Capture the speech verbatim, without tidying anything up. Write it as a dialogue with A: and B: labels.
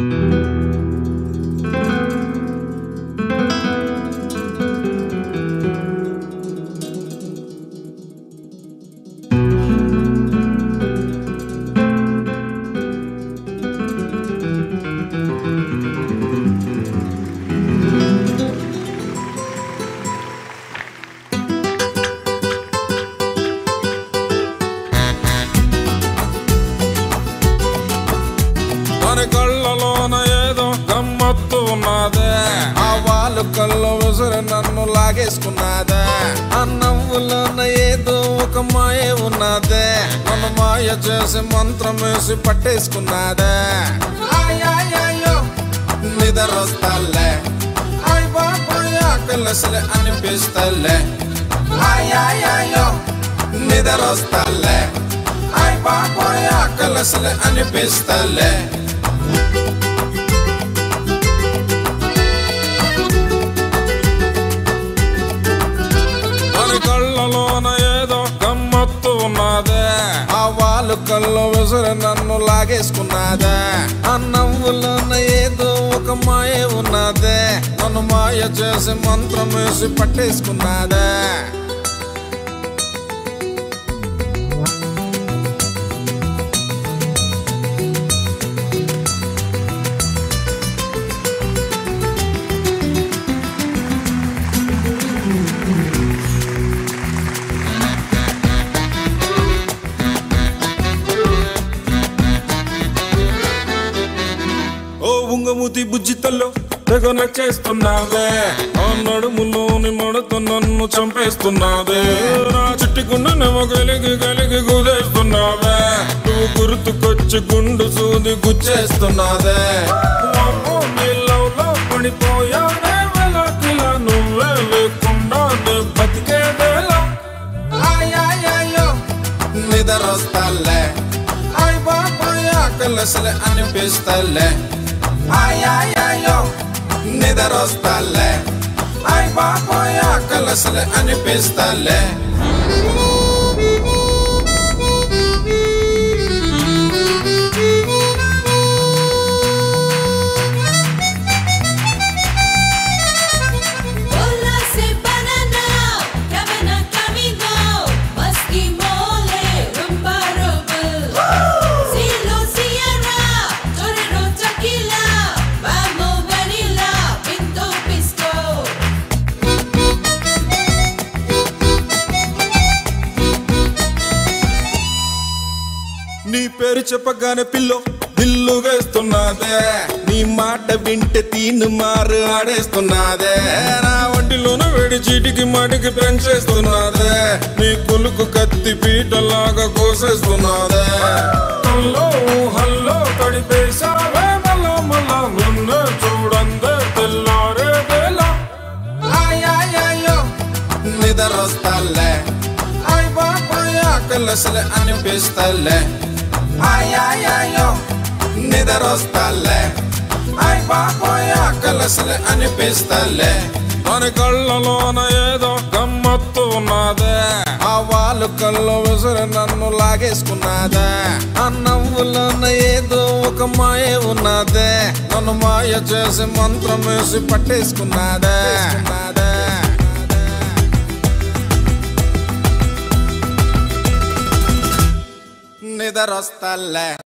A: కళ్ళలోన ఏదో గమ్మత్తు ఉన్నదే, ఆ వాళ్ళు కళ్ళు విసురు నన్ను లాగేసుకున్నదే, ఆ నవ్వులోన ఏదో ఒక మాయ ఉన్నదే, నన్ను మాయ చేసి మంత్రం వేసి పట్టేసుకున్నదే. నిద్రొస్తాలే అయ్ బాబాయ్ ఆకలిసలే అనిపిస్తలే, అయ్యాయో నిద్రొస్తాలే అయ్ బాబాయ్ ఆకలిసలే అనిపిస్తలే. కళ్ళలోన ఏదో గమ్మత్తు ఉన్నదే, ఆ వాళ్ళు కళ్ళు విసురు నన్ను లాగేసుకున్నదే, ఆ నవ్వులోన ఏదో ఒక మాయ ఉన్నదే, నన్ను మాయ చేసి మంత్రం వేసి పట్టేసుకున్నదే. ఉంగమూతి బుజ్జితల్లో తెగ నచ్చేస్తున్నావే, ఆ నడుములోని మడత నన్ను చంపేస్తున్నావే, నా చుట్టుకున్ననేమో కలిగి కలిగి గుదేస్తున్నావే, నువ్వు గుర్తుకొచ్చి గుండు సూది గుచ్చేస్తున్నావే. నీళ్ళలో పడిపోయానే వెలకిలా, నువ్వే లేకుండా బతికేదేలా. నిద్రొస్తాలే అయ్ బాబాయ్ ఆకలిసలే అనిపిస్తలే, అయ్యాయో నిద్రొస్తాలే అయ్ బాబాయ్ ఆకలిసలే అనిపిస్తలే. నీ పేరు చెప్పగానే పిల్లో దిల్లు వేస్తున్నదే, నీ మాట వింటే తీను మారు ఆడేస్తున్నదే, నా ఒంటిలోన వేడి చీటికి మాటికి పెంచేస్తున్నదే, నీ కొలుకు కత్తి పీటలాగా కోసేస్తున్నదే. హల్లో హల్లో కడిపేశావే మళ్ళా మళ్ళా, నిన్ను చూడందే తెల్లారే వేళ. అయ్యాయో నిద్రొస్తాలే అయ్ బాబాయ్ ఆకలిసలే అనిపిస్తలే, అయ్యాయో నిద్రొస్తాలే అయ్ బాబాయ్ ఆకలిసలే అనిపిస్తలే. మన కళ్ళలోన ఏదో గమ్మత్తు ఉన్నదే, ఆ వాళ్ళు కళ్ళు విసురు నన్ను లాగేసుకున్నదే, ఆ నవ్వులోన ఏదో ఒక మాయ ఉన్నదే, నన్ను మాయ చేసి మంత్రం వేసి పట్టేసుకున్నదే. నిద్రొస్తాలే